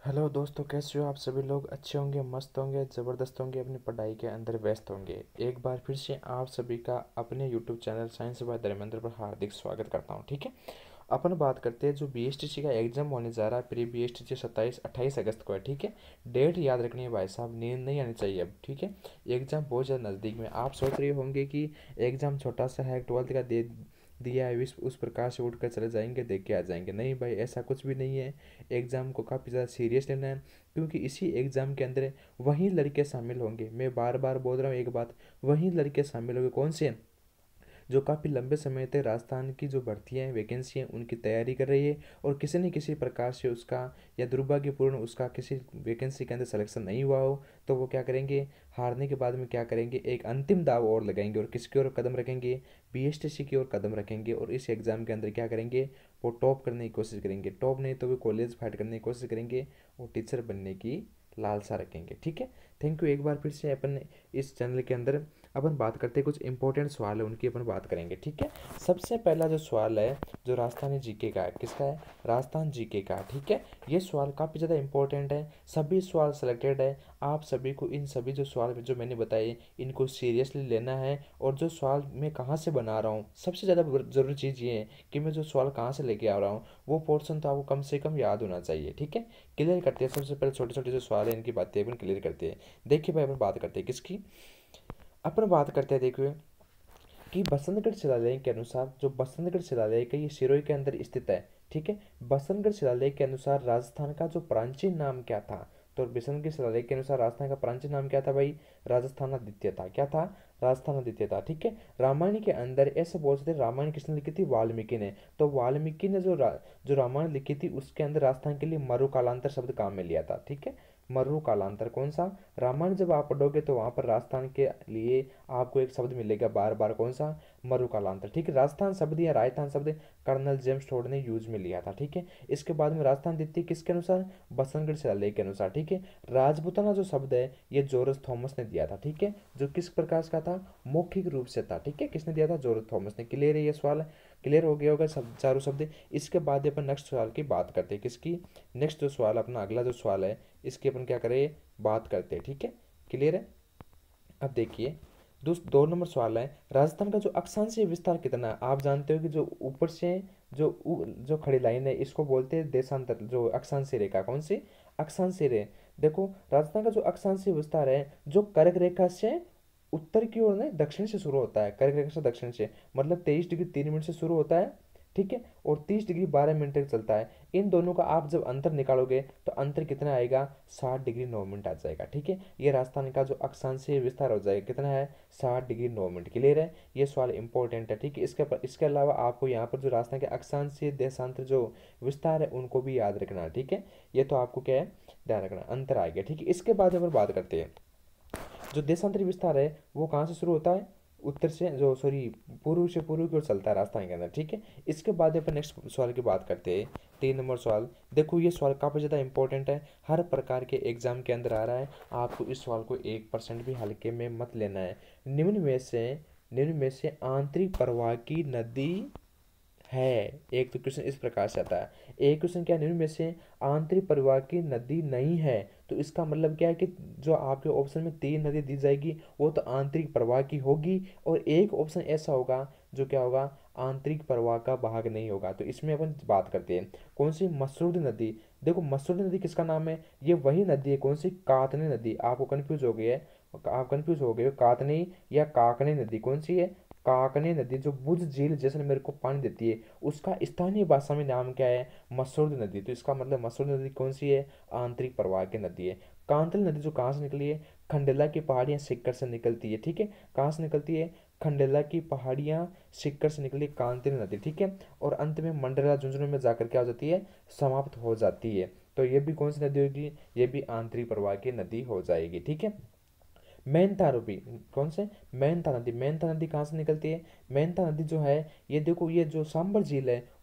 Hello दोस्तों, कैसे हो आप सभी लोग? अच्छे होंगे, मस्त होंगे, ज़बरदस्त होंगे, अपनी पढ़ाई के अंदर व्यस्त होंगे। एक बार फिर से आप सभी का अपने YouTube channel science by Dharmendra पर हार्दिक स्वागत करता हूं। ठीक है, अपन बात करते हैं जो बीएसटीसी का एग्जाम होने जा रहा है। प्री बीएसटीसी 27-28 अगस्त को है। ठीक है, डेट याद रखनी है भाई साहब, नींद नहीं आनी चाहिए अब। ठीक है, एग्जाम बहुत ज़्यादा नज़दीक में। आप सोच रहे होंगे कि एग्जाम छोटा सा है, 12th का दे दिया है, उस प्रकार से उठ कर चले जाएंगे, देख के आ जाएंगे। नहीं भाई, ऐसा कुछ भी नहीं है। एग्ज़ाम को काफ़ी ज़्यादा सीरियस लेना है, क्योंकि इसी एग्ज़ाम के अंदर वही लड़के शामिल होंगे। मैं बार बार बोल रहा हूँ एक बात, वही लड़के शामिल होंगे। कौन से? जो काफ़ी लंबे समय तक राजस्थान की जो भर्तियाँ हैं, वैकेंसी हैं, उनकी तैयारी कर रही है, और किसी न किसी प्रकार से उसका या दुर्भाग्यपूर्ण उसका किसी वैकेंसी के अंदर सिलेक्शन नहीं हुआ हो, तो वो क्या करेंगे, हारने के बाद में क्या करेंगे, एक अंतिम दाव और लगाएंगे, और किसकी ओर कदम रखेंगे, बीएसटीसी की ओर कदम रखेंगे। और इस एग्ज़ाम के अंदर क्या करेंगे, वो टॉप करने की कोशिश करेंगे। टॉप नहीं तो वो कॉलेज फाइट करने की कोशिश करेंगे, और टीचर बनने की लालसा रखेंगे। ठीक है, थैंक यू। एक बार फिर से अपन इस चैनल के अंदर अपन बात करते हैं, कुछ इंपॉर्टेंट सवाल है उनकी अपन बात करेंगे। ठीक है, सबसे पहला जो सवाल है, जो राजस्थानी जीके का है, किसका है? राजस्थान जीके का। ठीक है, ये सवाल काफ़ी ज़्यादा इंपॉर्टेंट है, सभी सवाल सेलेक्टेड है। आप सभी को इन सभी जो सवाल जो मैंने बताए, इनको सीरियसली लेना है। और जो सवाल मैं कहाँ से बना रहा हूँ, सबसे ज़्यादा ज़रूरी चीज़ ये है कि मैं जो सवाल कहाँ से लेके आ रहा हूँ, वो पोर्शन तो आपको कम से कम याद होना चाहिए। ठीक है, क्लियर करते हैं। सबसे पहले छोटे छोटे जो सवाल है, इनकी बातें अपन क्लियर करते हैं। देखिए भाई, अपन बात करते हैं किसकी, अपन बात करते हैं, देखिए, कि बसंतगढ़ शिलालेख के अनुसार, जो बसंतगढ़ शिलालेख है, ये सिरोही के अंदर स्थित है। ठीक है, बसंतगढ़ शिलालेख के अनुसार राजस्थान का जो प्राचीन नाम क्या था? तो बसंतगढ़ शिलालेख के अनुसार राजस्थान का प्राचीन नाम क्या था भाई? राजस्थान आदित्य था। क्या था? राजस्थान आदित्य था। ठीक है, रामायण के अंदर ऐसे बोल सकते, रामायण किसने लिखी थी? वाल्मीकि ने। तो वाल्मीकि ने जो रामायण लिखी थी, उसके अंदर राजस्थान के लिए मरु कालांतर शब्द काम में लिया था। ठीक है, मरु कालांतर कौन सा? रामायण जब आप पढ़ोगे तो वहां पर राजस्थान के लिए आपको एक शब्द मिलेगा बार बार, कौन सा? मरु कालांतर। ठीक है, राजस्थान शब्द या राजस्थान शब्द कर्नल जेम्स टोड ने यूज में लिया था। ठीक है, इसके बाद में राजस्थान द्वितीय किसके अनुसार? बसंतगढ़ शिलालेख के अनुसार। ठीक है, राजपूताना जो शब्द है, ये जॉर्ज थॉमस ने दिया था। ठीक है, जो किस प्रकार का था? मौखिक रूप से था। ठीक है, किसने दिया था? जॉर्ज थॉमस ने। क्लियर है ये सवाल? क्लियर हो गया होगा सब चारों शब्द। इसके बाद अपन नेक्स्ट सवाल की बात करते हैं, किसकी? नेक्स्ट जो सवाल, अपना अगला जो सवाल है, इसकी अपन क्या करें, बात करते हैं। ठीक है, क्लियर है? अब देखिए, दो नंबर सवाल है, राजस्थान का जो अक्षांशीय विस्तार कितना है? आप जानते हो कि जो ऊपर से जो खड़ी लाइन है, इसको बोलते हैं देशांतर। जो अक्षांशीय रेखा, कौन सी? अक्षांशीय रे देखो, राजस्थान का जो अक्षांशीय विस्तार है, जो कर्क रेखा से उत्तर की ओर नहीं, दक्षिण से शुरू होता है। कर्क रेखा से दक्षिण से, मतलब 23 डिग्री 3 मिनट से शुरू होता है। ठीक है, और 30 डिग्री 12 मिनट तक चलता है। इन दोनों का आप जब अंतर निकालोगे, तो अंतर कितना आएगा? 60 डिग्री 9 मिनट आ जाएगा। ठीक है, ये राजस्थान का जो अक्षांशीय विस्तार हो जाएगा, कितना है? 60 डिग्री 9 मिनट। क्लियर है? ये सवाल इंपॉर्टेंट है। ठीक है, इसके अलावा आपको यहाँ पर जो राजस्थान के अक्षांशीय देशांतर जो विस्तार है, उनको भी याद रखना है। ठीक है, ये तो आपको क्या है, ध्यान रखना, अंतर आ गया। ठीक है, इसके बाद अगर बात करते हैं, जो देशांतरी विस्तार है, वो कहाँ से शुरू होता है? उत्तर से, जो सॉरी, पूर्व से पूर्व की ओर चलता है राजस्थान के अंदर। ठीक है, इसके बाद अपन नेक्स्ट सवाल की बात करते हैं, 3 नंबर सवाल। देखो, ये सवाल काफ़ी ज़्यादा इंपॉर्टेंट है, हर प्रकार के एग्जाम के अंदर आ रहा है। आपको इस सवाल को 1% भी हल्के में मत लेना है। निम्न में से निम्न में से आंतरिक प्रवाह की नदी है। एक तो क्वेश्चन इस प्रकार से आता है। एक क्वेश्चन क्या, निम्न में से आंतरिक प्रवाह की नदी नहीं है, तो इसका मतलब क्या है कि जो आपके ऑप्शन में 3 नदी दी जाएगी, वो तो आंतरिक प्रवाह की होगी, और एक ऑप्शन ऐसा होगा जो क्या होगा, आंतरिक प्रवाह का भाग नहीं होगा। तो इसमें अपन बात करते हैं, कौन सी? मसरूद नदी। देखो, मसरूद नदी किसका नाम है? ये वही नदी है, कौन सी? कातनी नदी। आपको कंफ्यूज हो गई है, आप कंफ्यूज हो गए हो, कातनी या काकनी नदी कौन सी है? काकनी नदी, जो बुझ झील जैसलमेर को पानी देती है, उसका स्थानीय भाषा में नाम क्या है? मसरूद नदी। तो इसका मतलब मसरूद नदी कौन सी है? आंतरिक प्रवाह की नदी है। कांतल नदी जो कहाँ से निकली है? खंडेला की पहाड़ियाँ सिक्कर से निकलती है। ठीक है, कहाँ से निकलती है? खंडेला की पहाड़ियाँ सिक्कर से निकली कांतिल नदी। ठीक है, और अंत में मंडला झुंझुनू में जाकर क्या हो जाती है? समाप्त हो जाती है। तो ये भी कौन सी नदी होगी? ये भी आंतरिक प्रवाह की नदी हो जाएगी। ठीक है, मेनता रूपी, कौन से? मेनता नदी। मेनता नदी कहाँ से निकलती है? मेनता नदी जो है, ये देखो, ये जो सांबर झील है,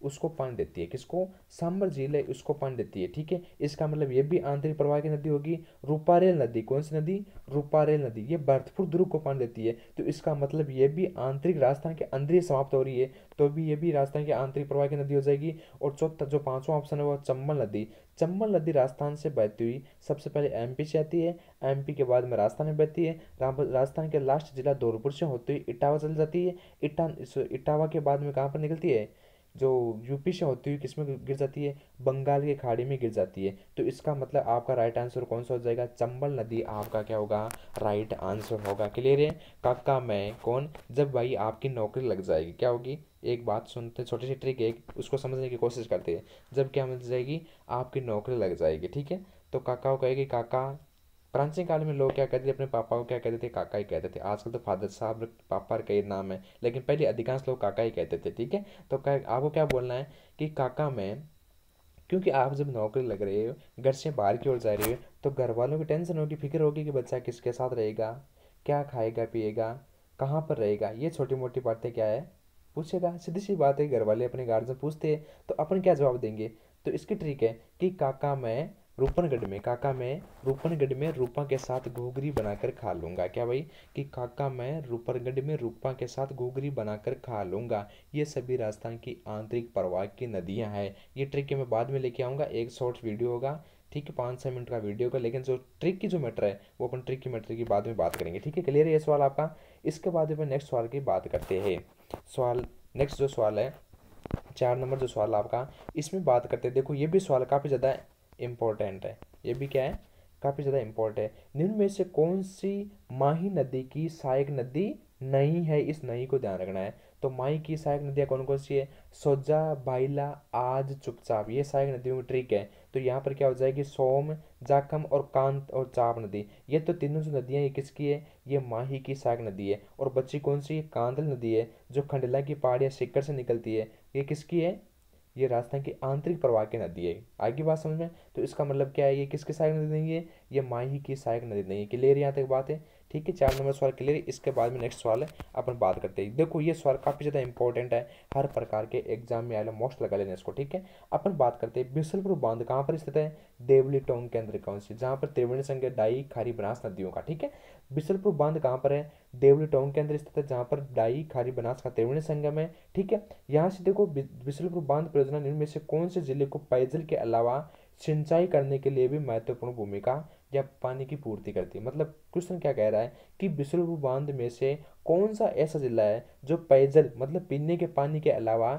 उसको पानी देती है। किसको? सांबर झील है उसको पानी देती है। ठीक है, इसका मतलब ये भी आंतरिक प्रवाह की नदी होगी। रूपारेल नदी, कौन सी नदी? रूपारेल नदी, ये भरतपुर दुर्ग को पानी देती है। तो इसका मतलब ये भी आंतरिक राजस्थान के अंदर ही समाप्त हो रही है, तो भी ये भी राजस्थान की आंतरिक प्रवाह की नदी हो जाएगी। और चौथा जो पांचवा ऑप्शन है वो चंबल नदी। चंबल नदी राजस्थान से बहती हुई सबसे पहले एमपी से आती है, एमपी के बाद में राजस्थान में बहती है, राजस्थान के लास्ट जिला धौलपुर से होती हुई इटावा चल जाती है। इटावा के बाद में कहाँ पर निकलती है? जो यूपी से होती हुई किसमें गिर जाती है? बंगाल की खाड़ी में गिर जाती है। तो इसका मतलब आपका राइट आंसर कौन सा हो जाएगा? चंबल नदी आपका क्या होगा? राइट आंसर होगा। क्लियर है? काका मैं कौन, जब भाई आपकी नौकरी लग जाएगी क्या होगी? एक बात सुनते, छोटी सी ट्रिक है, उसको समझने की कोशिश करते हैं। जब क्या मिल जाएगी? आपकी नौकरी लग जाएगी। ठीक है, तो काका को कहेगी काका। प्राचीन काल में लोग क्या कहते थे? अपने पापा को क्या कहते थे? काका ही कहते थे। आजकल तो फादर साहब पापा कई नाम है, लेकिन पहले अधिकांश लोग काका ही कहते थे। ठीक है, तो आपको क्या बोलना है कि काका मैं, क्योंकि आप जब नौकरी लग रहे हो, घर से बाहर की ओर जा रहे हो, तो घर वालों की टेंशन होगी, फिक्र होगी कि बच्चा किसके साथ रहेगा, क्या खाएगा पिएगा, कहाँ पर रहेगा। ये छोटी मोटी बातें क्या है पूछेगा, सीधी सी बात है। घर वाले अपने गार्जियन पूछते हैं तो अपन क्या जवाब देंगे? तो इसकी ट्रिक है कि काका मैं रूपनगढ़ में, काका मैं रूपनगढ़ में रूपा के साथ घूघरी बनाकर खा लूंगा। क्या भाई? कि काका मैं रूपनगढ़ में रूपा के साथ घूघरी बनाकर खा लूंगा। ये सभी राजस्थान की आंतरिक प्रवाह की नदियां हैं। ये ट्रिक मैं बाद में लेके आऊँगा, एक शॉर्ट वीडियो होगा। ठीक है, 5-6 मिनट का वीडियो का, लेकिन जो ट्रिक की जो मैटर है वो अपन ट्रिक की मैटर की बाद में बात करेंगे। ठीक है, क्लियर है ये सवाल आपका? इसके बाद अपन नेक्स्ट सवाल की बात करते हैं। सवाल नेक्स्ट जो सवाल है 4 नंबर जो सवाल आपका, इसमें बात करते हैं। देखो ये भी सवाल काफ़ी ज़्यादा इम्पोर्टेंट है। ये भी क्या है? काफ़ी ज़्यादा इम्पोर्टेंट है। निम्न में से कौन सी माही नदी की सहायक नदी नहीं है? इस नहीं को ध्यान रखना है। तो माही की सहायक नदियाँ कौन कौन सी है? सोजा, बाइला, आज, चुपचाप, ये सहायक नदियों की ट्रिक है। तो यहाँ पर क्या हो जाएगी? सोम, जाखम और कांत और चाप नदी, ये तो तीनों जो नदियाँ ये किसकी है? ये माही की सहायक नदी है। और बच्ची कौन सी? कांदल नदी है जो खंडला की पहाड़ या सिक्कर से निकलती है। ये किसकी है? ये राजस्थान की आंतरिक प्रवाह की नदी है। आगे बात समझ में? तो इसका मतलब क्या है? ये किसकी सहायक नदी नहीं है? ये माही की सहायक नदी नहीं है। क्लियर यहाँ तक बात है? ठीक है, 4 नंबर सवाल क्लियर है। इसके बाद में नेक्स्ट सवाल है, अपन बात करते हैं। देखो ये सवाल काफ़ी ज़्यादा इंपॉर्टेंट है, हर प्रकार के एग्जाम में आएगा, मोस्ट लगा लेना इसको। ठीक है, अपन बात करते हैं बिसलपुर बांध कहाँ पर स्थित है? देवली टोंग के अंदर कौन सी? जहाँ पर त्रिवेणी संगम, डाई, खारी, बनास नदियों का। ठीक है, बिसलपुर बांध कहाँ पर है? देवली टोंग के अंदर स्थित है, जहाँ पर डाई, खारी, बनास का त्रिवेणी संगम है। ठीक है, यहाँ से देखो बिसलपुर बांध परियोजना निम्न में से कौन से जिले को पेयजल के अलावा सिंचाई करने के लिए भी महत्वपूर्ण भूमिका या पानी की पूर्ति करती है? मतलब क्वेश्चन क्या कह रहा है कि बिसलपुर बांध में से कौन सा ऐसा जिला है जो पेयजल मतलब पीने के पानी के अलावा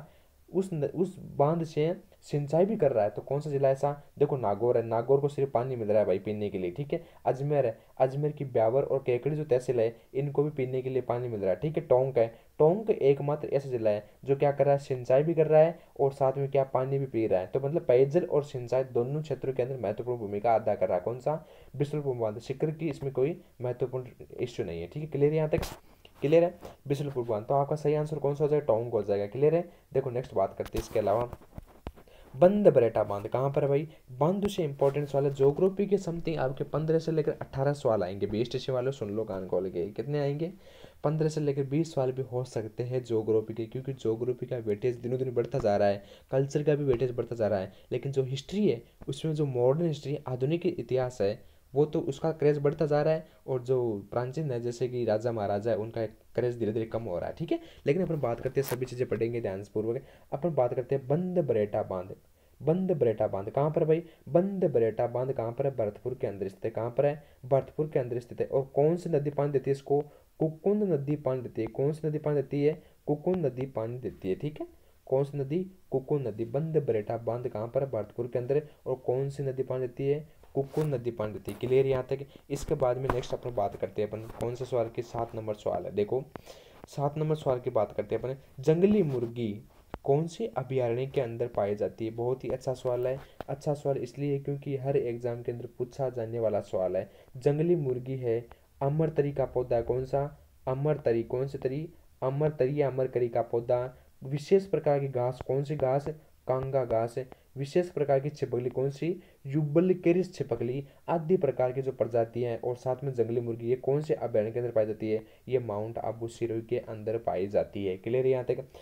उस बांध से सिंचाई भी कर रहा है? तो कौन सा जिला ऐसा? देखो नागौर है, नागौर को सिर्फ पानी मिल रहा है भाई पीने के लिए। ठीक है, अजमेर है, अजमेर की ब्यावर और केकड़ी जो तहसील है इनको भी पीने के लिए पानी मिल रहा है। ठीक है, टोंक है, टोंक एकमात्र ऐसा जिला है जो क्या कर रहा है? सिंचाई भी कर रहा है और साथ में क्या पानी भी पी रहा है। तो मतलब पेयजल और सिंचाई दोनों क्षेत्रों के अंदर महत्वपूर्ण भूमिका अदा कर रहा है। कौन सा? बिसलपुर बांध। सिक्कर की इसमें कोई महत्वपूर्ण इश्यू नहीं है। ठीक है, क्लियर है यहाँ तक? क्लियर है? बिसलपुर बांध, तो आपका सही आंसर कौन सा हो जाएगा? टोंक हो जाएगा। क्लियर है? देखो नेक्स्ट बात करते हैं इसके अलावा बंद बरेटा बांध कहाँ पर है भाई? बांध से इंपॉर्टेंट सवाल है, ज्योग्राफी के समथिंग आपके 15 से लेकर 18 सवाल आएंगे। 20 स्टेशन वाले सुन लो कान खोल के, कितने आएंगे? 15 से लेकर 20 सवाल भी हो सकते हैं ज्योग्राफी के, क्योंकि ज्योग्राफी का वेटेज दिनों दिन बढ़ता जा रहा है, कल्चर का भी वेटेज बढ़ता जा रहा है। लेकिन जो हिस्ट्री है उसमें जो मॉडर्न हिस्ट्री, आधुनिक इतिहास है, वो तो उसका क्रेज बढ़ता जा रहा है। और जो प्राचीन है जैसे कि राजा महाराजा है उनका क्रेज धीरे धीरे कम हो रहा है। ठीक है, लेकिन अपन बात करते हैं, सभी चीज़ें पढ़ेंगे ध्यानपूर्वक। अपन बात करते हैं बंद बरेटा बांध। बंद बरेटा बांध कहाँ पर है भाई? बंद बरेटा बांध कहाँ पर है? भरतपुर के अंदर स्थित है। कहाँ पर है? भरतपुर के अंदर स्थित है। और कौन सी नदी पानी देती है इसको? कुकुंद नदी पानी देती है। कौन सी नदी पानी देती है? कुकुंद नदी पानी देती है। ठीक है, कौन सी नदी? कुकुंद नदी। बंद बरेटा बांध कहाँ पर है? भरतपुर के अंदर। और कौन सी नदी पानी देती है? कुकुंद नदी पानी देती है। क्लियर यहाँ तक? इसके बाद में नेक्स्ट अपन बात करते हैं, अपन कौन से सवाल की 7 नंबर सवाल है। देखो 7 नंबर सवाल की बात करते हैं अपन, जंगली मुर्गी कौन से अभयारण्य के अंदर पाई जाती है? बहुत ही अच्छा सवाल है। अच्छा सवाल इसलिए क्योंकि हर एग्जाम के अंदर पूछा जाने वाला सवाल है। जंगली मुर्गी है, अमरतरी का पौधा है। कौन सा? अमरतरी। कौन सी तरी? अमरतरी या अमरकरी का पौधा। विशेष प्रकार की घास, कौन सी घास? कांगा घास है। विशेष प्रकार की छिपकली कौन सी? यूबलिकेरिस छिपकली। आदि प्रकार की जो प्रजातियां हैं और साथ में जंगली मुर्गी, ये कौन से अभयारण्य के अंदर पाई जाती है? ये माउंट आबू सिरोही के अंदर पाई जाती है। क्लियर है यहाँ तक?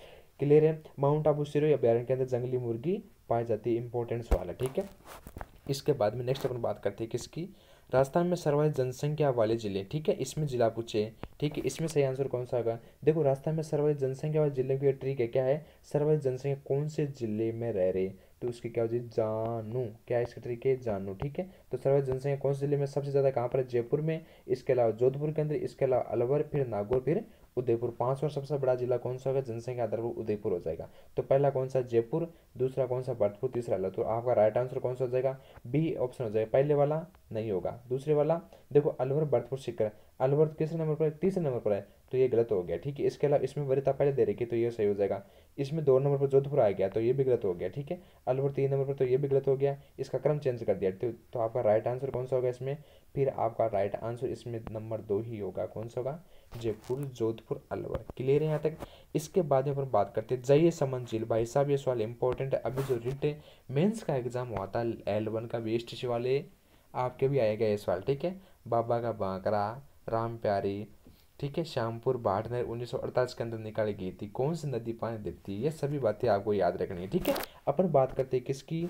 क्लियर है। माउंट आबू सिरोही अभ्यारण्य के अंदर जंगली मुर्गी पाई जाती है, इंपॉर्टेंट सवाल है, ठीक है। इसके बाद में नेक्स्ट अपन बात करते हैं किसकी, राजस्थान में सर्वाधिक जनसंख्या वाले जिले, ठीक है, इसमें जिला पूछे, ठीक है, इसमें सही आंसर कौन सा होगा। देखो राजस्थान में सर्वाधिक जनसंख्या वाले जिले की ट्रिक है, क्या है, सर्वाधिक जनसंख्या कौन से जिले में रह रहे, तो उसकी क्या होती है, जानू, क्या है इसकी ट्रिक है, जानू, ठीक है। तो सर्वाधिक जनसंख्या कौन से जिले में सबसे ज्यादा कहाँ पर है, जयपुर में, इसके अलावा जोधपुर के अंदर, इसके अलावा अलवर, फिर नागौर, फिर उदयपुर। पांचवा सबसे बड़ा जिला कौन सा होगा जनसंख्या आधार पर, उदयपुर हो जाएगा। तो पहला कौन सा, जयपुर, दूसरा कौन सा, भरतपुर, तीसरा अलवर। तो आपका राइट आंसर कौन सा हो जाएगा, बी ऑप्शन हो जाएगा। पहले वाला नहीं होगा, दूसरे वाला, देखो अलवर, भरतपुर, सीकर, अलवर किस नंबर पर है, तीसरे नंबर पर है, तो ये गलत हो गया, ठीक है। इसके अलावा इसमें वरीयता पहले दे रखी, तो ये सही हो जाएगा। इसमें 2 नंबर पर जोधपुर आ गया, तो ये भी गलत हो गया, ठीक है। अलवर 3 नंबर पर, तो ये भी गलत हो गया, इसका क्रम चेंज कर दिया। तो आपका राइट आंसर कौन सा होगा इसमें, फिर आपका राइट आंसर इसमें नंबर 2 ही होगा, कौन सा होगा, जयपुर, जोधपुर, अलवर। क्लियर है यहाँ तक। इसके बाद में अपन बात करते हैं जय समन झील। भाई साहब ये सवाल इंपॉर्टेंट है, अभी जो रिट मेंस का एग्जाम हुआ था L1 का वेस्ट वाले, आपके भी आएगा ये सवाल, ठीक है। बाबा का बांकरा, राम प्यारी, ठीक है, श्यामपुर बाढ़ नहर 1948 के अंदर निकाली गई थी, कौन सी नदी पानी देती है, ये सभी बातें आपको याद रखनी है, ठीक है। अपन बात करते हैं किसकी,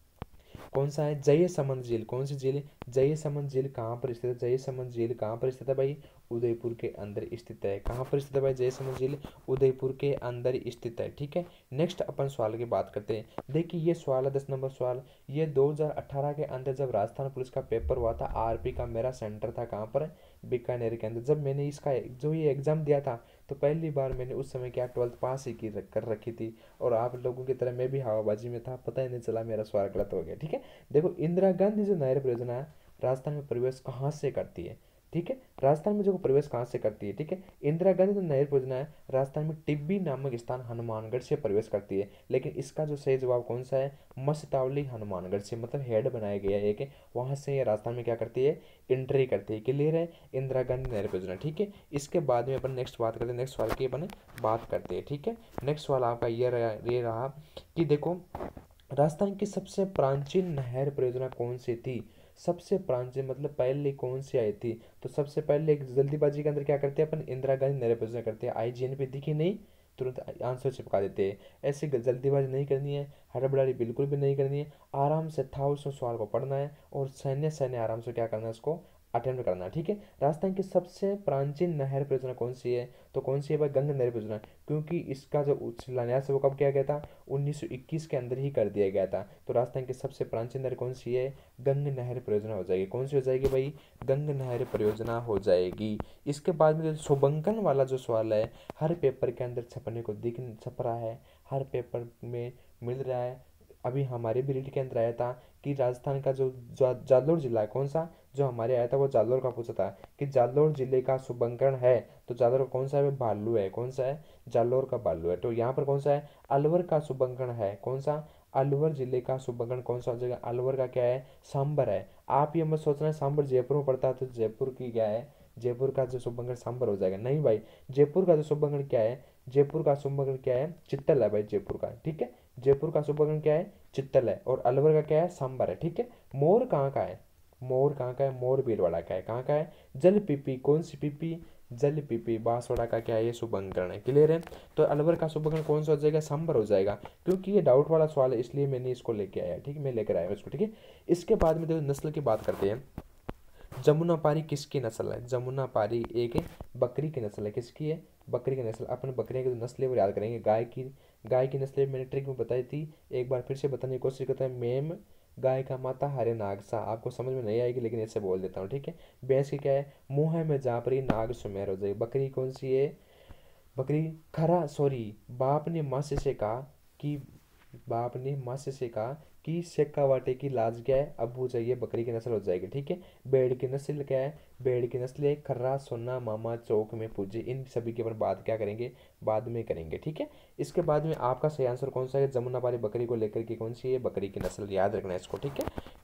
कौन सा है, जय समंद झील, कौन सी झील है, जय समंद झील कहाँ पर स्थित है, जय समंद झील कहाँ पर स्थित है भाई, उदयपुर के अंदर स्थित है। कहाँ पर स्थित है भाई जय समंद झील, उदयपुर के अंदर स्थित है, ठीक है। नेक्स्ट अपन सवाल की बात करते हैं। देखिए ये सवाल है 10 नंबर सवाल, ये 2018 के अंदर जब राजस्थान पुलिस का पेपर हुआ था, आरपी का मेरा सेंटर था कहाँ पर, बीकानेर के अंदर। जब मैंने इसका जो ये एग्जाम दिया था, तो पहली बार मैंने उस समय क्या 12th पास ही की कर रखी थी, और आप लोगों की तरह मैं भी हवाबाजी में था, पता ही नहीं चला मेरा सवाल गलत हो गया, ठीक है। देखो इंदिरा गांधी जो नहर परियोजना है, राजस्थान में प्रवेश कहाँ से करती है, ठीक है, राजस्थान में जो प्रवेश कहाँ से करती है, ठीक है। इंदिरा गांधी जो नहर परियोजना है, राजस्थान में टिब्बी नामक स्थान हनुमानगढ़ से प्रवेश करती है, लेकिन इसका जो सही जवाब कौन सा है, मस्तावली हनुमानगढ़ से, मतलब हेड बनाया गया है एक, वहां से ये राजस्थान में क्या करती है, एंट्री करती है। क्लियर है, इंदिरा गांधी नहर परियोजना, ठीक है। इसके बाद में अपन नेक्स्ट बात करते हैं, नेक्स्ट सवाल की अपन बात करते हैं, ठीक है। नेक्स्ट सवाल आपका ये रहा कि देखो राजस्थान की सबसे प्राचीन नहर परियोजना कौन सी थी, सबसे प्राचीन मतलब पहले कौन सी आई थी, तो सबसे पहले एक जल्दीबाजी के अंदर क्या करते हैं अपन, इंदिरा गांधी नहर परियोजना करते हैं। IGN पे दिखी नहीं, तुरंत आंसर चिपका देते हैं। ऐसे जल्दीबाजी नहीं करनी है, हड़बड़ाई बिल्कुल भी नहीं करनी है, आराम से था उस सवाल को पढ़ना है, और सैन्य सैन्य आराम से क्या करना है, उसको अटेम्प्ट करना है, ठीक है। राजस्थान की सबसे प्राचीन नहर परियोजना कौन सी है, तो कौन सी है भाई, गंगा नहर परियोजना, क्योंकि इसका जो शिलान्यास है वो कब किया गया था, 1921 के अंदर ही कर दिया गया था। तो राजस्थान की सबसे प्राचीन नहर कौन सी है, गंगा नहर परियोजना हो जाएगी। कौन सी हो जाएगी भाई, गंगा नहर परियोजना हो जाएगी। इसके बाद में जो शुभंकन वाला जो सवाल है, हर पेपर के अंदर छपने को छप रहा है, हर पेपर में मिल रहा है। अभी हमारे भी रीट के अंदर आया था कि राजस्थान का जो जालोर जिला है, कौन सा, जो हमारे आया था वो जालोर का पूछा था कि जालोर जिले का शुभंकरण है, तो जालोर का कौन सा है, भालू है, कौन सा है, जालोर का भालू है। तो यहाँ पर कौन सा है, अलवर का शुभंकरण है, कौन सा, अलवर जिले का शुभंकरण कौन सा हो जाएगा, अलवर का क्या है, सांबर है। आप ये मत सोचना सांबर जयपुर में पड़ता है, तो जयपुर की क्या है, जयपुर का जो शुभंकरण सांबर हो जाएगा, नहीं भाई, जयपुर का जो शुभंकरण क्या है, जयपुर का शुभंकरण क्या है, चित्तल है भाई जयपुर का, ठीक है। जयपुर का शुभंकरण क्या है, चित्तल है, और अलवर का क्या है, सांबर है, ठीक है। मोर कहाँ का है, मोर कहाँ का है, मोर भीलवाड़ा का है, कहाँ का है, जल पीपी, कौन सी पीपी, जल पीपी बांसवाड़ा का क्या है, ये शुभंकरण है। क्लियर है, तो अलवर का शुभंकरण कौन सा हो जाएगा, सांबर हो जाएगा, क्योंकि ये डाउट वाला सवाल है, इसलिए मैंने इसको लेके आया, ठीक है, मैं लेकर आया इसको, ठीक है। इसके बाद में देखो नस्ल की बात करते हैं। जमुनापारी किसकी नस्ल है, जमुनापारी एक बकरी की नस्ल है, किसकी है, बकरी की नस्ल। अपन बकरियों की जो नस्लें वो याद करेंगे, गाय की नस्लें मैंने ट्रिक में बताई थी, एक बार फिर से बताने की कोशिश करता है। मेम गाय का माता हरे नाग सा, आपको समझ में नहीं आएगी लेकिन ऐसे बोल देता हूँ, ठीक है। भैंस की क्या है, मुँह है में जापरी, नाग सुमेर हो जाएगी। बकरी कौन सी है, बकरी खरा, सॉरी, बाप ने माँ से कहा कि बाप ने माँ से कहा कि शेखावाटे की लाज क्या है, अब वो चाहिए बकरी की नस्ल हो जाएगी, ठीक है। भेड़ की नस्ल क्या है, भेड़ की नस्ल है खर्रा, सोना, मामा चौक में पूजे। इन सभी के ऊपर बात क्या करेंगे, बाद में करेंगे, ठीक है। इसके बाद में आपका सही आंसर कौन सा है, जमुनापारी बकरी को लेकर के कौन सी है, बकरी की नस्ल, याद रखना है इसको, ठीक है।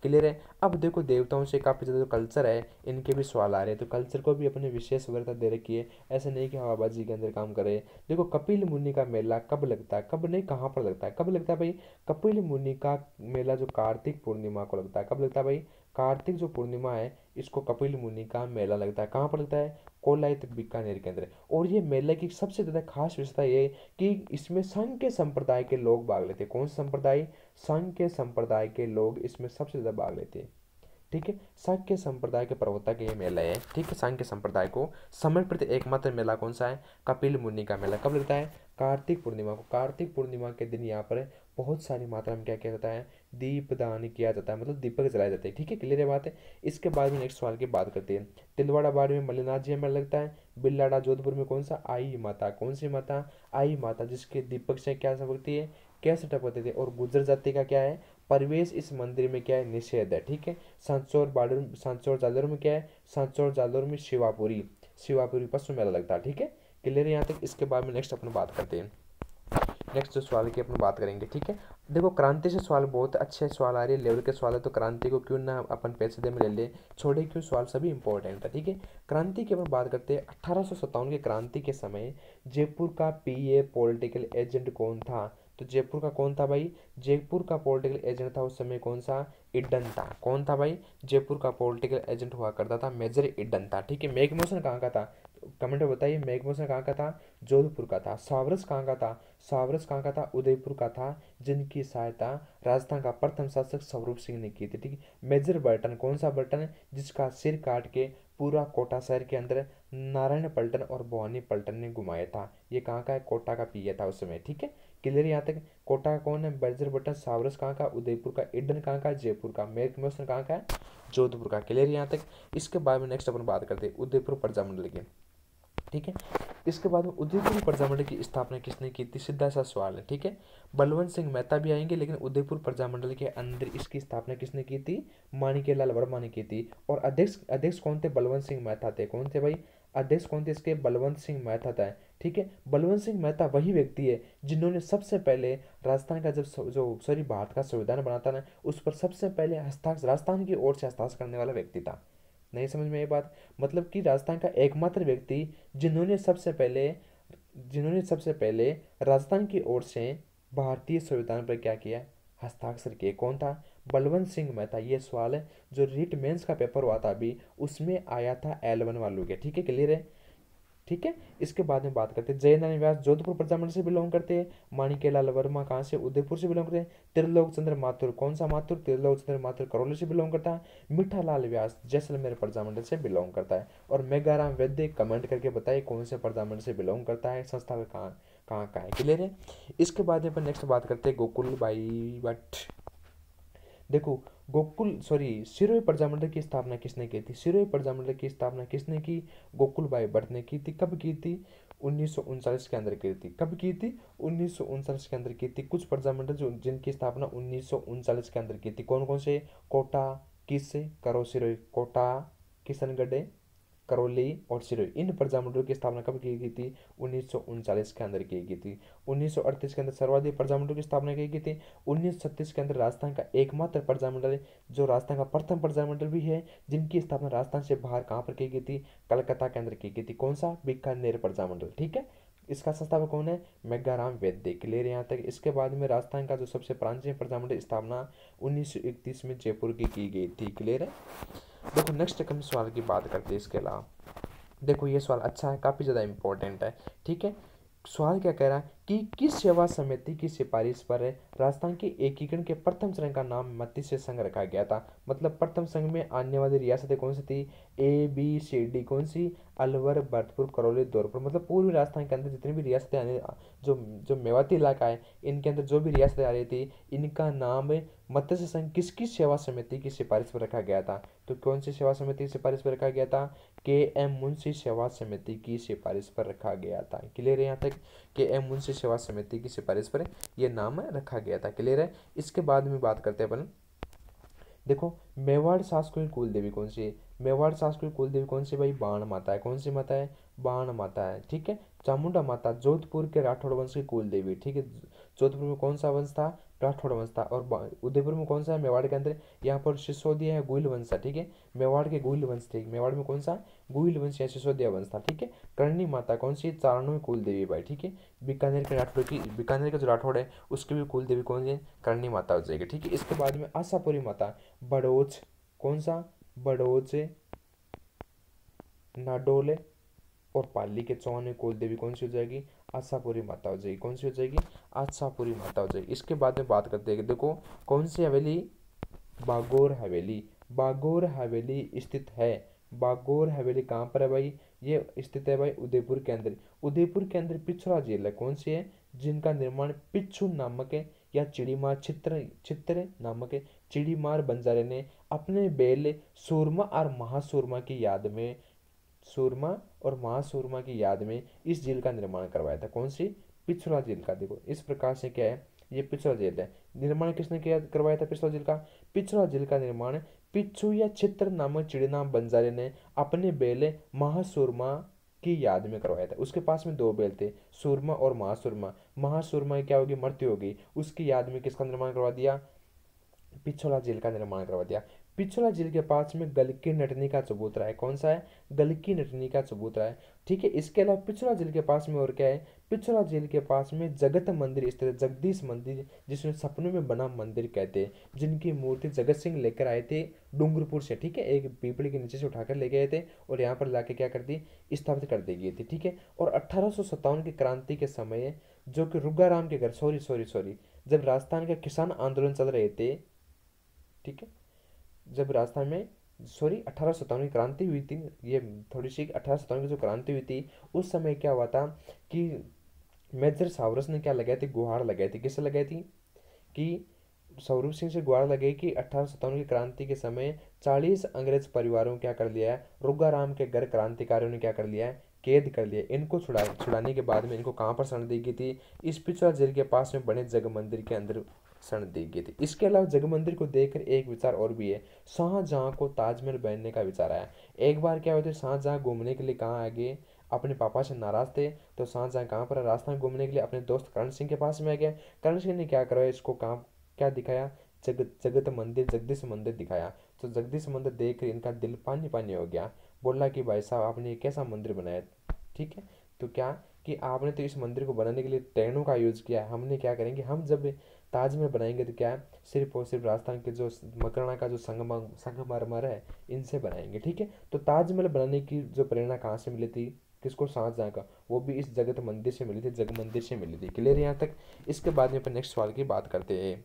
क्लियर है। अब देखो देवताओं से काफ़ी ज़्यादा जो कल्चर है इनके भी सवाल आ रहे हैं, तो कल्चर को भी अपने विशेष वरीयता दे रखी है, ऐसे नहीं कि हवाबाजी के अंदर काम करे। देखो कपिल मुनि का मेला कब लगता है, कब नहीं कहाँ पर लगता है, कब लगता है भाई, कपिल मुनि का मेला जो कार्तिक पूर्णिमा को लगता है, कब लगता है भाई, कार्तिक जो पूर्णिमा है इसको कपिल मुनि का मेला लगता है, कहाँ पर लगता है, कोलायत बीकानेर के अंदर। और ये मेले की सबसे ज़्यादा खास विशेषता ये है कि इसमें सांख्य संप्रदाय के लोग भाग लेते हैं। कौन सा संप्रदाय, सांख्य संप्रदाय के लोग इसमें सबसे ज़्यादा भाग लेते हैं। ठीक है, सांख्य संप्रदाय के प्रवक्ता के ये मेला है। ठीक है, सांख्य संप्रदाय को समर्पित एकमात्र मेला कौन सा है, कपिल मुनि का मेला। कब लगता है, कार्तिक पूर्णिमा को। कार्तिक पूर्णिमा के दिन यहाँ पर बहुत सारी मात्रा में क्या किया जाता है, दीपदान किया जाता है, मतलब दीपक जलाए जाते हैं। ठीक है, क्लियर है बात है। इसके बाद में नेक्स्ट सवाल की बात करते हैं। तिलवाड़ा बाड़ में मल्लिनाथ जी मेला लगता है। बिल्लाड़ा जोधपुर में कौन सा, आई माता। कौन सी माता, आई माता, जिसके दीपक से क्या टपकती है, कैसे टपकते थे। और गुर्जर जाति का क्या है, प्रवेश इस मंदिर में क्या है, निषेध है। ठीक है, सांचौर जालौर में क्या है, सांचौर जालौर में शिवापुरी, शिवापुरी पशु मेला लगता है। ठीक है, क्लियर है यहाँ तक। इसके बाद में नेक्स्ट अपन बात करते हैं, नेक्स्ट जो सवाल की अपन बात करेंगे। ठीक है, देखो क्रांति से सवाल बहुत अच्छे सवाल आ रहे हैं, लेवल के सवाल है, तो क्रांति को क्यों ना अपन पेचीदे में ले ले, छोड़े क्यों, सवाल सभी इंपॉर्टेंट है। ठीक है, क्रांति की अपन बात करते हैं। 1857 के क्रांति के समय जयपुर का पीए पॉलिटिकल एजेंट कौन था, तो जयपुर का कौन था भाई, जयपुर का पॉलिटिकल एजेंट था उस समय कौन सा, इडन था। कौन था भाई, जयपुर का पॉलिटिकल एजेंट हुआ करता था मेजर इडन था। ठीक है, मेघमोहन कहाँ का था, कमेंट में बताइए, मेघमोहन कहाँ का था, जोधपुर का था। सावरस कहाँ का था, सावरस कहाँ का था, उदयपुर का था, जिनकी सहायता राजस्थान का प्रथम शासक स्वरूप सिंह ने की थी। ठीक है, मेजर बर्टन कौन सा बर्टन, जिसका सिर काट के पूरा कोटा शहर के अंदर नारायण पलटन और भवानी पलटन ने घुमाया था। ये कहाँ का है, कोटा का पीए था उस समय। ठीक है, क्लियर यहाँ तक। कोटा का कौन है, मेजर बर्टन। सावरस कहाँ का, उदयपुर का। इडन कहाँ का, जयपुर का। मेघमोहन कहाँ का है, जोधपुर का। क्लियर यहाँ तक। इसके बाद में नेक्स्ट अपन बात करते हैं उदयपुर प्रजामंडल की। ठीक है, इसके बाद में उदयपुर प्रजामंडल की स्थापना किसने की थी, सीधा सा सवाल है। ठीक है, बलवंत सिंह मेहता भी आएंगे, लेकिन उदयपुर प्रजामंडल के अंदर इसकी स्थापना किसने की थी, माणिक्यलाल वर्मा ने की थी। और अध्यक्ष अध्यक्ष कौन थे, बलवंत सिंह मेहता थे। कौन थे भाई, अध्यक्ष कौन थे इसके, बलवंत सिंह मेहता था। ठीक है, बलवंत सिंह मेहता वही व्यक्ति है जिन्होंने सबसे पहले राजस्थान का जो सॉरी भारत का संविधान बना था ना, उस पर सबसे पहले हस्ताक्षर राजस्थान की ओर से हस्ताक्षर करने वाला व्यक्ति था। नहीं समझ में ये बात, मतलब कि राजस्थान का एकमात्र व्यक्ति जिन्होंने सबसे पहले राजस्थान की ओर से भारतीय संविधान पर क्या किया, हस्ताक्षर किए, कौन था, बलवंत सिंह मेहता। ये सवाल है जो रीट मेंस का पेपर हुआ था अभी, उसमें आया था L1 वालों के। ठीक है, क्लियर है। ठीक है, इसके बाद में बात करते हैं जयनारायण व्यास जोधपुर प्रजामंडल से बिलोंग करते हैं। माणिक्यलाल वर्मा कहाँ से, उदयपुर से बिलोंग करते हैं। त्रिलोक चंद्र माथुर, कौन सा माथुर, त्रिलोक चंद्र माथुर करौली से बिलोंग करता है। मीठालाल व्यास जैसलमेर प्रजामंडल से बिलोंग करता है। और मेघाराम वैद्य कमेंट करके बताइए कौन से प्रजामंडल से बिलोंग करता है, संस्था कहाँ कहाँ का है। क्लियर है। इसके बाद में अपन नेक्स्ट बात करते हैं गोकुल बाई भट्ट। देखो सिरोही प्रजामंडल की स्थापना किसने की थी, सिरोही प्रजामंडल की स्थापना किसने की, गोकुलबाई भट्ट ने की थी। कब की थी, 1939 के अंदर की थी। कब की थी, 1939 के अंदर की थी। कुछ प्रजामंडल जो जिनकी स्थापना 1939 के अंदर की थी, कौन कौन से, कोटा, किस, करो सिरोही, कोटा, किशनगढ़, करौली और सिरोही। इन प्रजामंडलों की स्थापना कब की गई थी, 1939 के अंदर की गई थी। 1938 के अंदर सर्वाधिक प्रजामंडलों की स्थापना की गई थी। 1936 के अंदर राजस्थान का एकमात्र प्रजामंडल है, जो राजस्थान का प्रथम प्रजामंडल भी है, जिनकी स्थापना राजस्थान से बाहर कहाँ पर की गई थी, कलकत्ता के अंदर की गई थी। कौन सा, बीकानेर प्रजामंडल। ठीक है, इसका संस्थापक कौन है, मेघाराम वैद्य। क्लियर यहाँ तक। इसके बाद में राजस्थान का जो सबसे प्राचीन प्रजामंडल स्थापना 1931 में जयपुर की गई थी। क्लियर है। देखो नेक्स्ट हम सवाल की बात करते हैं। इसके अलावा देखो ये सवाल अच्छा है, काफ़ी ज़्यादा इंपॉर्टेंट है। ठीक है, सवाल क्या कह रहा है कि किस सेवा समिति की सिफारिश पर राजस्थान के एकीकरण के प्रथम चरण का नाम मत्स्य संघ रखा गया था। मतलब प्रथम संघ में आने वाली रियासतें कौन सी थी, ABCD कौन सी, अलवर, भरतपुर, करौली, धौलपुर। मतलब पूर्वी राजस्थान के अंदर जितनी भी रियासतें आने, जो जो मेवाती इलाका है, इनके अंदर जो भी रियासतें आ रही थी, इनका नाम मत्स्य संघ किसकी सेवा समिति की सिफारिश पर रखा गया था। तो कौन सी सेवा समिति की सिफारिश पर रखा गया था, KM मुंशी सेवा समिति की सिफारिश पर रखा गया था। क्लियर है यहाँ तक, KM मुंशी सेवा समिति की सिफारिश पर यह नाम रखा गया था। क्लियर है। इसके बाद में बात करते हैं अपन, देखो मेवाड़ शासकों की कुल देवी कौन सी है, मेवाड़ शासकों की कुल देवी कौन सी भाई, बाण माता है। कौन सी माता है, बाण माता है। ठीक है, चामुंडा माता जोधपुर के राठौड़ वंश की कुल देवी। ठीक है, जोधपुर में कौन सा वंश था, राठौड़ वंश था। और उदयपुर में कौन सा है, मेवाड़ के अंदर, यहाँ पर सिसोदिया है गुइल वंश था, ठीक है। मेवाड़ के गुइल वंश थे, मेवाड़ में कौन सा, गुइल वंश या सिसोदिया वंश था, ठीक है। करणी माता कौन सी, चारणों कुल देवी भाई, ठीक है। बीकानेर के राठौड़ की, बीकानेर का जो राठौड़ है उसकी भी कुल देवी कौन है, करणी माता हो जाएगी, ठीक है। इसके बाद में आशापुरी माता, बड़ोच कौन सा, बड़ोच, नाडोले और पाली के चौहान कुल देवी कौन सी हो जाएगी, आशापुरी माता हो जाएगी। कौन सी हो जाएगी, आशापुरी माता हो जाएगी। इसके बाद में बात करते हैं, देखो कौन सी हवेली, बागोर हवेली। बागोर हवेली स्थित है, बागोर हवेली कहाँ पर है भाई, ये स्थित है भाई उदयपुर के अंदर। उदयपुर के अंदर पिछड़ा झील है, कौन सी है, जिनका निर्माण पिच्छू नामक है या चिड़ीमार चित्र चित्र नामक है, चिड़ीमार बंजारे ने अपने बेल सूरमा और महासूरमा की याद में, सूरमा और महासूरमा की याद में इस झील का निर्माण करवाया था। कौन सी, पिछड़ा झील का। देखो इस प्रकार से क्या है, ये पिछड़ा झील है। निर्माण किसने किया, करवाया था पिछड़ा झील का, पिछड़ा झील का निर्माण पिच्छू या चित्र नामक चिड़ीनाम बंजारे ने अपने बेले महासूरमा की याद में करवाया था। उसके पास में दो बेल थे, सूरमा और महासूरमा। महासूरमा की क्या होगी, मृत्यु होगी, उसकी याद में किसका निर्माण करवा दिया, पिछोला झील का निर्माण करवा दिया। पिछोला झील के पास में गलकी नटनी का चबूतरा है, कौन सा है, गलकी नटनी का चबूतरा है, ठीक है। इसके अलावा पिछोला झील के पास में और क्या है, पिछोला झील के पास में जगत मंदिर स्थित है, जगदीश मंदिर, जिसमें सपनों में बना मंदिर कहते हैं, जिनकी मूर्ति जगत सिंह लेकर आए थे डूंगरपुर से, ठीक है। एक पीपड़ी के नीचे से उठाकर लेके आए थे और यहाँ पर लाके क्या कर दी, स्थापित कर दी गई थी, ठीक है। और 1857 की क्रांति के समय जो कि रुग्गाराम के घर, सॉरी सॉरी सॉरी, जब राजस्थान के किसान आंदोलन चल रहे थे, ठीक है, जब राजस्थान में, सॉरी 1857 की क्रांति हुई थी, ये थोड़ी सी 1857 की जो क्रांति हुई थी, उस समय क्या हुआ था कि मेजर सावरस ने क्या लगाई थी, गुहार लगाई थी। किससे लगाई थी, कि स्वरूप सिंह से गुहार लगाई कि 1857 की क्रांति के समय 40 अंग्रेज परिवारों को क्या कर लिया है, रुग्गाराम के घर क्रांतिकारियों ने क्या कर लिया है, कैद कर लिया। इनको छुड़ाने के बाद में इनको कहाँ पर शरण दी गई थी, इस पिछड़ा जेल के पास में बने जग मंदिर के अंदर शरण दी गई थी। इसके अलावा जग मंदिर को देखकर एक विचार और भी है, शाहजहां को ताजमहल बनने का विचार आया। एक बार क्या हुआ था, शाहजहां घूमने के लिए कहाँ आ गए, अपने पापा से नाराज थे, तो शाहजहां कहाँ पर, राजस्थान घूमने के लिए अपने दोस्त करण सिंह के पास में आ गया। करण सिंह ने क्या करवाया, इसको कहाँ क्या दिखाया, जगत मंदिर, जगदीश मंदिर दिखाया। तो जगदीश मंदिर देख कर इनका दिल पानी पानी हो गया, बोला कि भाई साहब आपने ये कैसा मंदिर बनाया, ठीक है। तो क्या कि आपने तो इस मंदिर को बनाने के लिए ट्रेनों का यूज़ किया है, हमने क्या करेंगे, हम जब ताजमहल बनाएंगे तो क्या है, सिर्फ और सिर्फ राजस्थान के जो मकराना का जो संगमरमर है इनसे बनाएंगे, ठीक है। तो ताजमहल बनाने की जो प्रेरणा कहाँ से मिली थी, किसको, शाहजहां का, वो भी इस जगत मंदिर से मिली थी, जग मंदिर से मिली थी। क्लियर यहाँ तक। इसके बाद में अपन नेक्स्ट सवाल की बात करते हैं,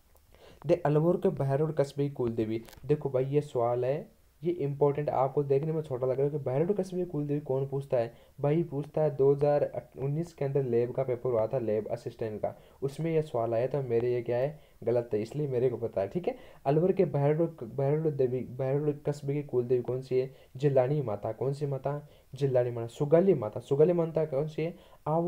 दे अलवर के बहरोड कस्बे की कुल देवी। देखो भाई ये सवाल है, ये इंपॉर्टेंट, आपको देखने में छोटा लग रहा है कि बहरोड कस्बे की कुल देवी कौन पूछता है, भाई पूछता है 2019 के अंदर लैब का पेपर हुआ था, लैब असिस्टेंट का, उसमें यह सवाल आया था। मेरे ये क्या है, गलत है, इसलिए मेरे को पता है, ठीक है। अलवर के बहरोड कस्बे की कुल देवी कौन सी है, जिलानी माता। कौन सी माता, जिलानी माता। सुगाली माता, सुगाली माता कौन सी है,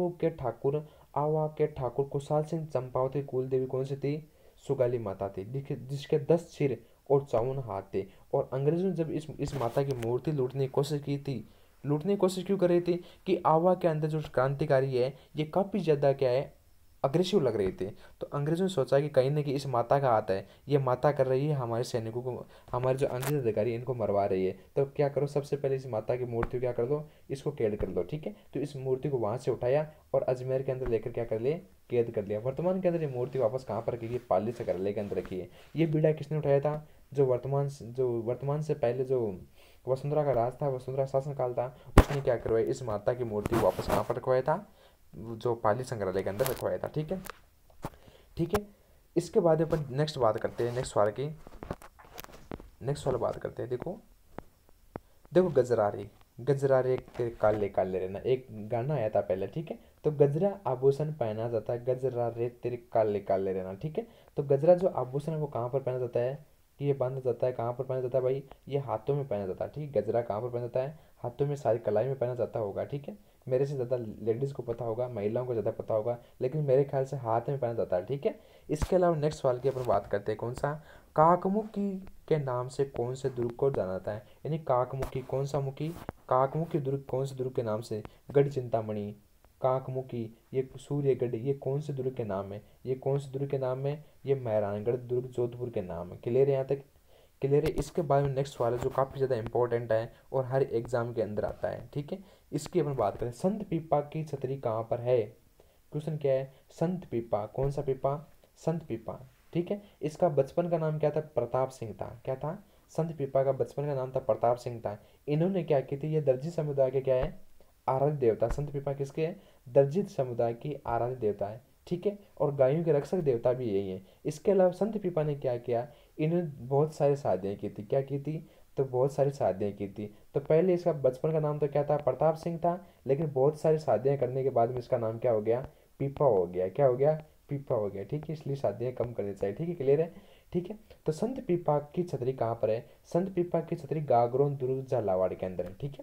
आवा के ठाकुर कुशाल सिंह चंपावत की कुल देवी कौन सी थी, सुगाली माता थी, जिसके 10 सिर और 54 हाथ थे। और अंग्रेजों ने जब इस माता की मूर्ति लूटने की कोशिश की थी, लूटने की कोशिश क्यों कर रही थी, कि आवा के अंदर जो क्रांतिकारी है ये काफ़ी ज़्यादा क्या है, अग्रेसिव लग रही थी। तो अंग्रेजों ने सोचा कि कहीं ना कहीं इस माता का हाथ है, ये माता कर रही है हमारे सैनिकों को, हमारे जो अंग्रेज अधिकारी इनको मरवा रही है। तो क्या करो, सबसे पहले इस माता की मूर्ति को क्या कर दो, इसको कैद कर दो, ठीक है। तो इस मूर्ति को वहाँ से उठाया और अजमेर के अंदर लेकर क्या कर लिए, कैद कर लिया। वर्तमान के अंदर ये मूर्ति वापस कहाँ पर रखी है, पाली से कर के अंदर रखी है। ये बीड़ा किसने उठाया था, जो वर्तमान से पहले जो वसुंधरा का राज था, वसुंधरा शासन काल था, उसने क्या करवाया, इस माता की मूर्ति वापस कहाँ पर रखवाया था, जो पाली संग्रहालय के अंदर रखवाया था, ठीक है, ठीक है। इसके बाद अपन नेक्स्ट बात करते हैं, नेक्स्ट सवाल बात करते हैं। देखो देखो गजरारे, गजरारे तेरे काले काले रहना, एक गाना आया था पहले, ठीक है। तो गजरा आभूषण पहना जाता है, गजरारे तेरे काले काले रहना, ठीक है। तो गजरा जो आभूषण है वो कहाँ पर पहना जाता है, कि ये बांधा जाता है, कहाँ पर पहना जाता है भाई, ये हाथों में पहना जाता है, ठीक है। गजरा कहाँ पर पहना जाता है, हाथों में, सारी कलाई में पहना जाता होगा, ठीक है। मेरे से ज़्यादा लेडीज़ को पता होगा, महिलाओं को ज़्यादा पता होगा, लेकिन मेरे ख्याल से हाथ में पहना जाता है, ठीक है। इसके अलावा नेक्स्ट सवाल की अपन बात करते हैं, कौन सा, काकमुखी के नाम से कौन से दुर्ग को जाना जाता है, यानी काकमुखी, कौन सा मुखी, काकमुखी दुर्ग कौन से दुर्ग के नाम से, गढ़ चिंतामणि, काकमुखी, ये सूर्यगढ़, ये कौन से दुर्ग के नाम है, ये कौन से दुर्ग के नाम है, ये मेहरानगढ़ दुर्ग जोधपुर के नाम है। क्लियर है यहाँ तक? क्लियर है। इसके बाद में नेक्स्ट सवाल है जो काफ़ी ज़्यादा इंपॉर्टेंट है और हर एग्जाम के अंदर आता है, ठीक है। इसकी अपन बात करें, संत पीपा की छतरी कहाँ पर है। क्वेश्चन क्या है, संत पीपा, कौन सा पीपा, संत पीपा, ठीक है। इसका बचपन का नाम क्या था, प्रताप सिंह था। क्या था, संत पीपा का बचपन का नाम था प्रताप सिंह था। इन्होंने क्या की थी, ये दर्जी समुदाय के क्या है, आराध्य देवता। संत पीपा किसके है, दर्जित समुदाय की आराध्य देवता है, ठीक है। और गायों के रक्षक देवता भी यही है। इसके अलावा संत पीपा ने क्या किया, इन्होंने बहुत सारी शादियाँ की थी। क्या की थी, तो बहुत सारी शादियाँ की थी। तो पहले इसका बचपन का नाम तो क्या था, प्रताप सिंह था, लेकिन बहुत सारी शादियाँ करने के बाद में इसका नाम क्या हो गया, पीपा हो गया। क्या हो गया, पीपा हो गया, ठीक है। इसलिए शादियाँ कम करनी चाहिए, ठीक है। क्लियर है, ठीक है। तो संत पीपा की छतरी कहाँ पर है, संत पीपा की छतरी गागरोन दुर्ग झालावाड़ के अंदर है, ठीक है।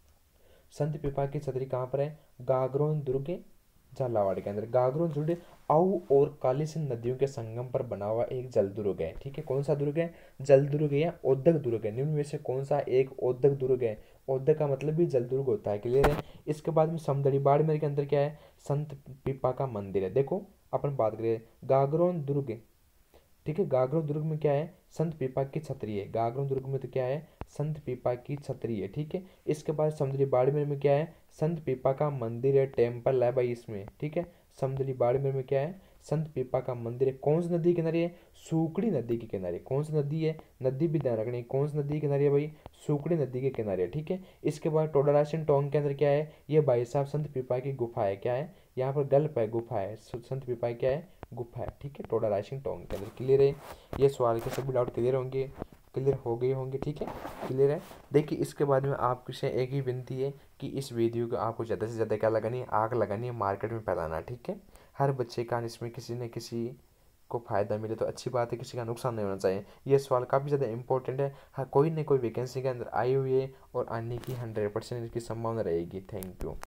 संत पीपा की छतरी कहाँ पर है, गागरोन दुर्ग झालावाड़ के अंदर। गागरोन दुर्ग आऊ और कालीसिंध नदियों के संगम पर बना हुआ एक जल दुर्ग है, ठीक है। कौन सा दुर्ग है, जल दुर्ग है या औद्योगिक दुर्ग है। निम्न में से कौन सा एक औद्योगिक दुर्ग है, औद्योगिक का मतलब भी जल दुर्ग होता है। क्लियर है। इसके बाद में समदड़ी बाड़मेर के अंदर क्या है, संत पीपा का मंदिर है। देखो अपन बात करें गागरोन दुर्ग, ठीक है। गागरोन दुर्ग में क्या है, संत पीपा की छतरी है। गागरोन दुर्ग में तो क्या है, संत पीपा की छतरी है, ठीक है। इसके बाद समुद्री बाड़मेर में क्या है, संत पीपा का मंदिर है, टेम्पल है भाई इसमें, ठीक है। समुद्री बाड़मेर में क्या है, संत पीपा का मंदिर है। कौन सी नदी के किनारे है, सूकड़ी नदी के किनारे। कौन सी नदी है, नदी भी ध्यान रखनी है, कौन सी नदी के किनारे है भाई, सूकड़ी नदी के किनारे, ठीक है। इसके बाद टोडरासिन टोंग के अंदर क्या है, ये भाई साहब संत पीपा की गुफा है। क्या है, यहाँ पर गल्प है, गुफा है, संत पीपा की क्या है, गुफा है, ठीक है, टोडा राइसिंग टोंग के अंदर। क्लियर है, ये सवाल के सभी डाउट क्लियर होंगे, क्लियर हो गए होंगे, ठीक है। क्लियर है। देखिए इसके बाद में आपसे एक ही विनती है कि इस वीडियो को आपको ज़्यादा से ज़्यादा क्या लगानी है, आग लगानी है, मार्केट में फैलाना, ठीक है। हर बच्चे का इसमें किसी न किसी को फ़ायदा मिले तो अच्छी बात है, किसी का नुकसान नहीं होना चाहिए। ये सवाल काफ़ी ज़्यादा इंपॉर्टेंट है, हर कोई न कोई वैकेंसी के अंदर आई हुई है और आने की 100% इसकी संभावना रहेगी। Thank you.